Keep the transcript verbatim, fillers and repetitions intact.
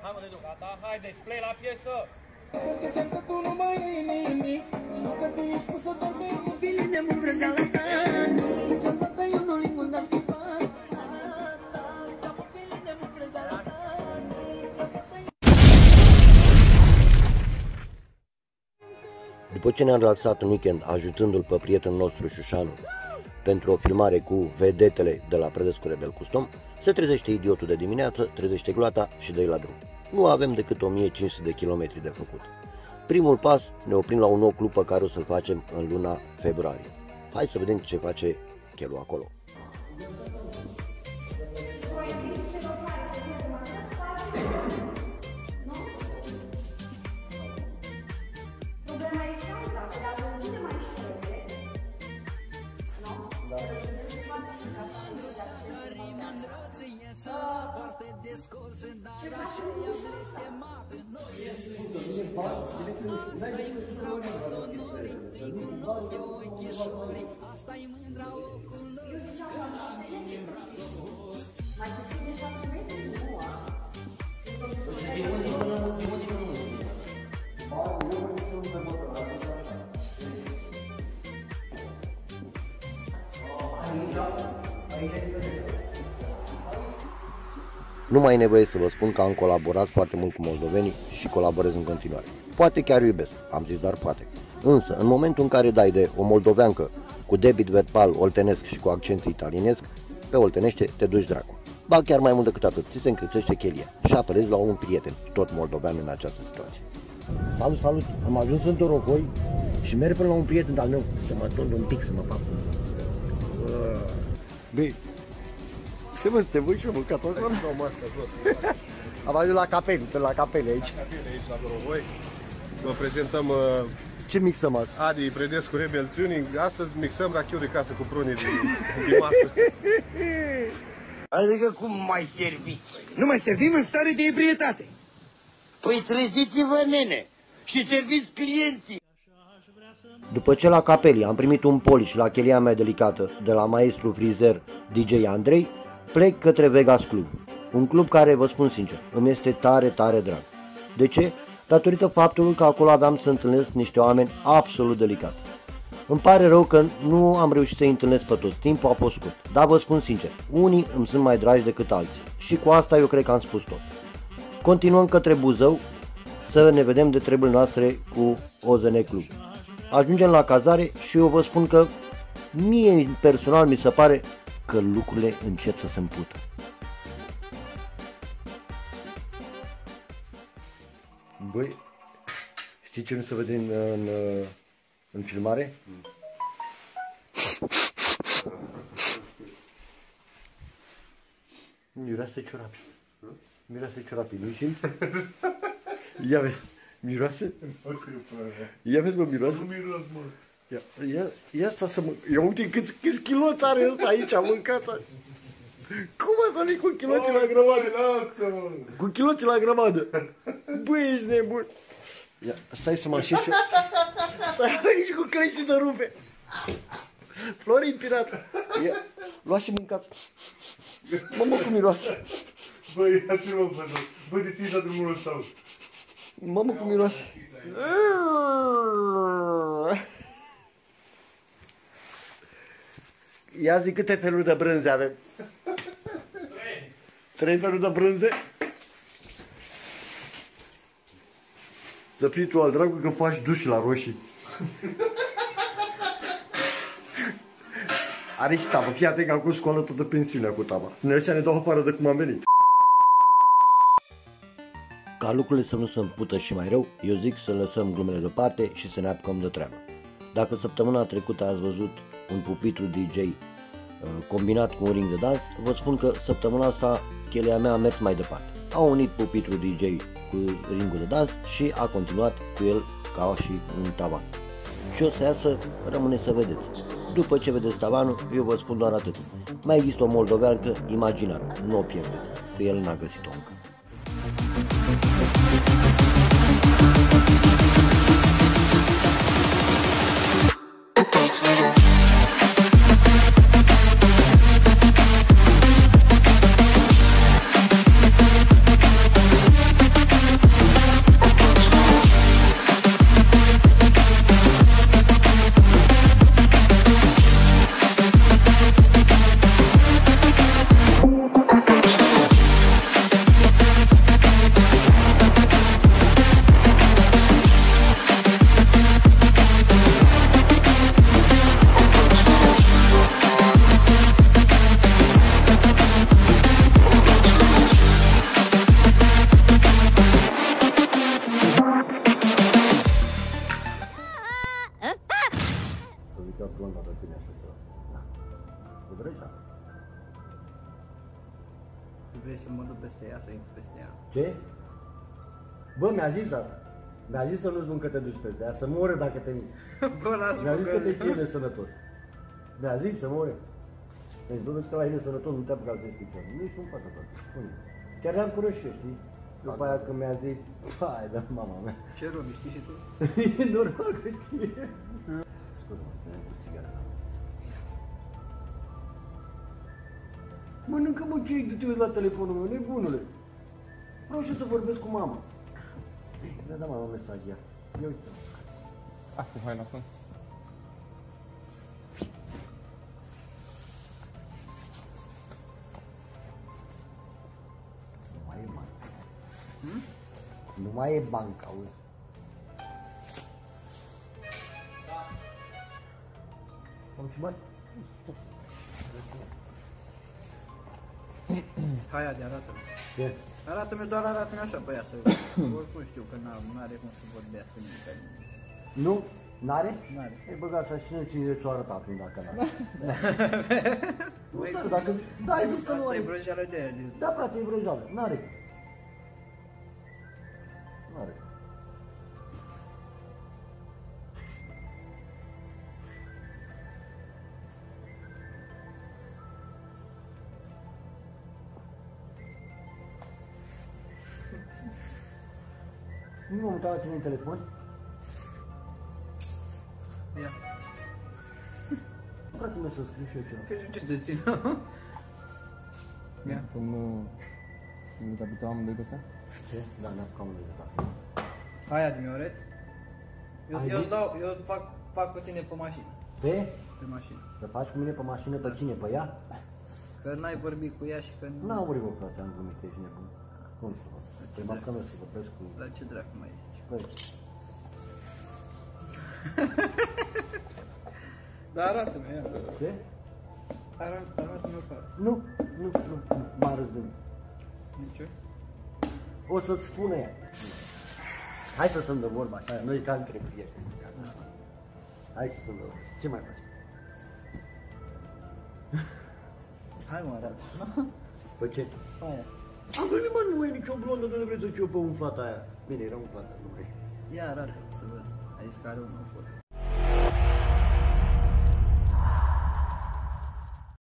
Hai mă, Dedu, gata, haideți, play la piesă! Tu nu mai ai nimic, știu că tu ești pusă doar pe copilii de mult vrăzeală ta. Niciodată eu nu limul n-am schimbat. Copilii de mult vrăzeală ta. După ce ne-am relaxat în weekend ajutându-l pe prietenul nostru Șușanu pentru o filmare cu vedetele de la Prădescu Rebel Custom, se trezește idiotul de dimineață, trezește gloata și dă-i la drum. Nu avem decât o mie cinci sute de kilometri de făcut. Primul pas, ne oprim la un nou club pe care o să-l facem în luna februarie. Hai să vedem ce face Chelu acolo. Nu mai e nevoie să vă spun că am colaborat foarte mult cu moldovenii și colaborez în continuare. Poate chiar iubesc, am zis dar poate. Însă, în momentul în care dai de o moldoveancă cu debit verbal oltenesc și cu accent italienesc, pe oltenește te duci dracu. Ba chiar mai mult decât atât, ți se încălțește chelia și apelezi la un prieten, tot moldovean în această situație. Salut, salut! Am ajuns în Torocoi și merg până la un prieten al meu să mă tund un pic, să mă fac. Băi, ce mă, te voi și eu mâncat tot? Am ajuns la Capeli, la Capeli aici. La Capeli aici, la Dorogoi. Vă prezentăm... Uh, ce mixăm azi? Adi Predescu Rebel Tuning. Astăzi mixăm rachiu de casă cu prunii de, de masă. Adică cum mai serviți? Nu mai servim în stare de ebrietate. Păi treziți-vă, nene, și serviți clienții. După ce la Capeli am primit un polish la chelia mea delicată de la maestru frizer D J Andrei, plec către Vegas Club, un club care, vă spun sincer, îmi este tare, tare drag. De ce? Datorită faptului că acolo aveam să întâlnesc niște oameni absolut delicați. Îmi pare rău că nu am reușit să-i întâlnesc pe toți, timpul a fost scurt, dar vă spun sincer, unii îmi sunt mai dragi decât alții și cu asta eu cred că am spus tot. Continuăm către Buzău să ne vedem de treburile noastre cu O Z N Club. Ajungem la cazare și eu vă spun că mie personal mi se pare că lucrurile încep să se împută. Băi, știi ce nu se vede în, în, în filmare? Miroase ciorapi. Miroase ciorapi, nu-i simți? Ia vezi, miroase? Ia vezi, mă, miroase? Nu miros, mă. Ia, ia, ia asta să mă... Ia uite câți, câți kiloți are ăsta aici, am mâncat. Cum a să vii cu kiloții la grămadă? Cu kiloții la grămadă. Băi, ești nebun. Ia, stai să mă așez și eu. Stai aici cu clești de rupe. Florin pirat. Ia, luați și mâncați. Mă, mă, cum miroase. Băi, ia-te mă, bă, bă, de ții la drumul ăsta. Mă, mă, cum miroase. Ia zi câte feluri de brânze avem. Trei. Trei feluri de brânze? Să fii tu al dracu că faci duș la roșii. Are și taba, fii atent că acum scoală toată pensiunea cu taba. Ne ăștia ne dau afară de cum am venit. Ca lucrurile să nu se împută și mai rău, eu zic să lăsăm glumele deoparte și să ne apucăm de treabă. Dacă săptămâna trecută ați văzut un pupitru D J uh, combinat cu un ring de dans, vă spun că săptămâna asta chelia mea a mers mai departe. A unit pupitru D J cu ringul de dans și a continuat cu el ca și un tavan. Ce o să iasă, rămâne să vedeți. După ce vedeți tavanul, eu vă spun doar atât. Mai există o moldoveancă imaginară, nu o pierdeți, că el n-a găsit-o încă. Vrei să mă duc peste ea, să intru peste ea? Ce? Bă, mi-a zis asta. Mi-a zis să nu spun că te duci peste ea, să moră dacă te minți. Bă, lasă-mă Mi-a zis că te că... ție nesănătos. Mi-a zis să moră. Deci, domnul, că la e nesănătos, nu te-a apucat să-i spui. Nu ești un fată, toate. Spune. Chiar le-am cunoscut și eu, știi? După aia când mi-a zis, hai, da, mama mea. Ce, Robi, știi și tu? E normal că știe. Scuze-mă, mi-am pus țigara. Mănâncă, mă, ce de te uiți la telefonul meu, nebunule. Vreau și eu să vorbesc cu mama. Mi-a dat mama un mesaj ea. Ia uite. Ah, cu haina acum. Nu mai e banca. Hmm? Nu mai e banca, auzi. Am și bani? Hai, Adi, arată-mi. Ce? Arată-mi, doar arată-mi așa pe ea să... Oricum știu că nu are cum să vorbească nimic. Nu? N-are? N-are. E băgat așa și ne cine ți-o arăta atunci dacă n-are. Băi, Nu, dacă... Da, ai zis că nu asta are. e vrăjeală de aia. de- Da, frate, e vrăjeală. N-are. N-are. Nu m-am uitat la tine în telefon? Ia. Frate meu să scriu și eu ceva. Păi ce te țin? Ia. Cum nu... Nu te abitua amândoi pe asta? Ce? Da, ne apucam unul de dat. Hai, Adi, mi-o arăți? Eu, Ai eu, zis? dau, eu fac, fac cu tine pe mașină. Pe? Pe mașină. Să faci cu mine pe mașină pe cine? Pe ea? Că n-ai vorbit cu ea și că nu... N-am vorbit, bă, frate, am glumit, ești nebun. Cum să fac? Păi mă că nu să vorbesc cu... La ce dracu mai zici? Păi, Dar arată-mi, ia. ce? Arată, arată-mi o parte. Nu, nu, nu, nu, m-a râs de mine. Nici eu? O să-ți spună ea. Hai să stăm de vorba așa, noi ca între prieteni. Hai să stăm de vorba. Ce mai faci? Hai, mă, arată. Păi ce? Aia. Am venit, mă, nu e nicio blondă, de nu vrei să fiu pe umflata aia. Bine, era umflată, nu vrei. Ia, arată, să văd. Ai zis că are una o foto.